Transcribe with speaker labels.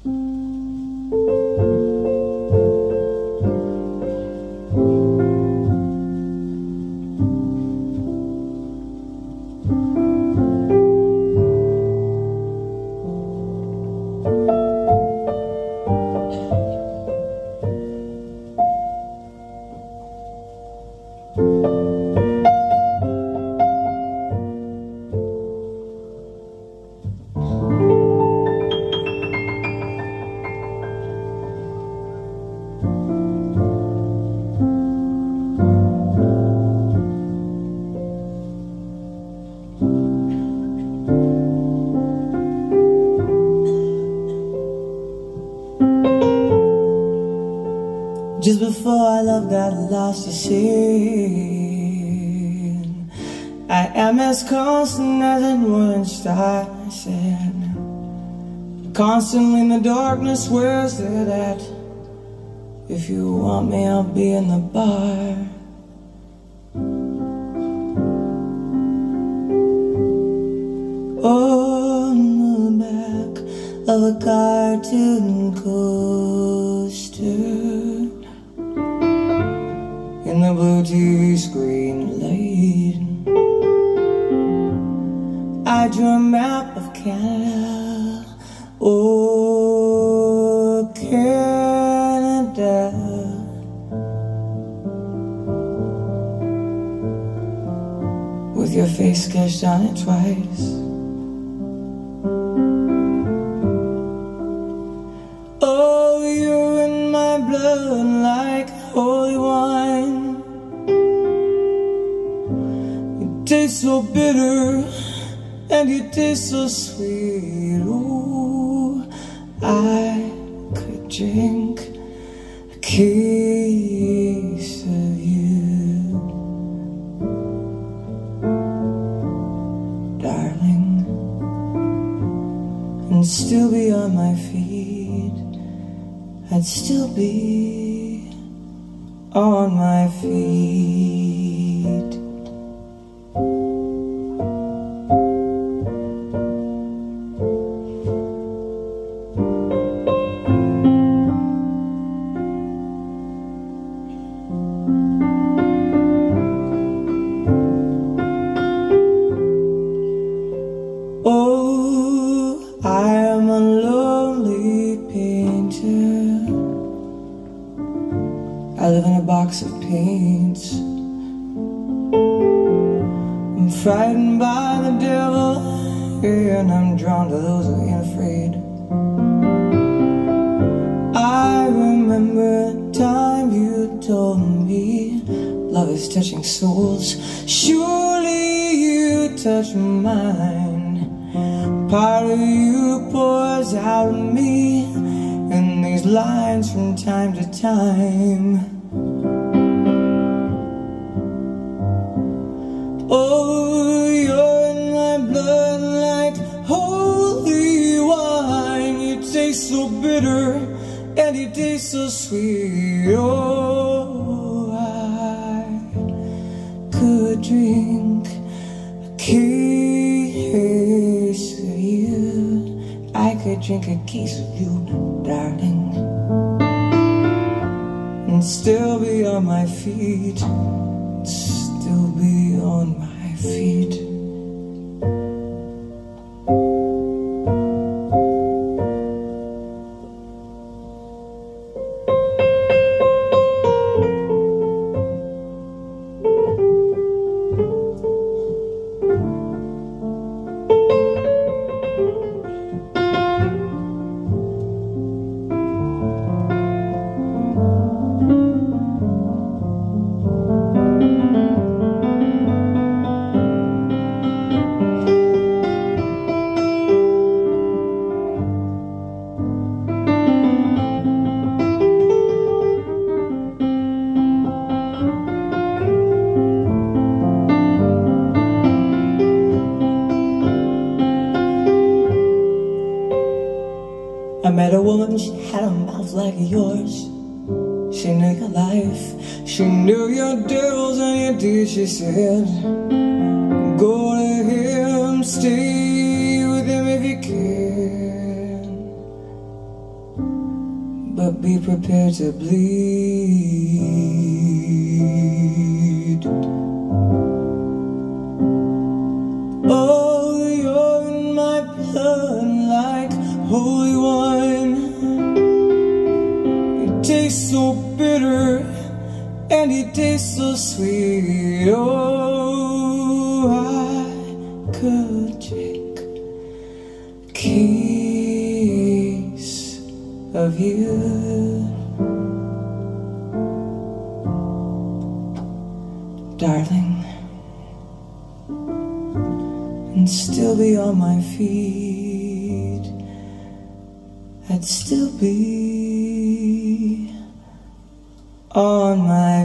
Speaker 1: Just before our love got lost to sea, I am as constant as a northern star, I said. Constantly in the darkness, where's it at? If you want me, I'll be in the bar. On the back of a cartoon coaster, in the blue TV screen light, I drew a map of Canada. Oh, Canada. With your face sketched on it twice. Oh, you're in my blood like holy wine. You taste so bitter and you taste so sweet. Oh, I could drink a case of you, darling, and still be on my feet. I'd still be on my feet. Oh, I am a lonely painter. I live in a box of paints. I'm frightened by the devil, and I'm drawn to those who ain't afraid. I remember the time you told me love is touching souls. Surely you touch mine. Part of you pours out of me in these lines from time to time. Oh, you're in my blood like holy wine. You taste so bitter and you taste so sweet. Oh, I could drink a case of you. I could drink a case of you, darling, and still be on my feet. Still be on my feet. I met a woman, she had a mouth like yours. She knew your life, she knew your devils and your deeds. She said, go to him, stay with him if you can. be prepared to bleed. Oh, you're in my blood like holy wine. It tastes so bitter and it tastes so sweet. Oh, I could take a kiss of you, darling, and still be on my feet. I'd still be on my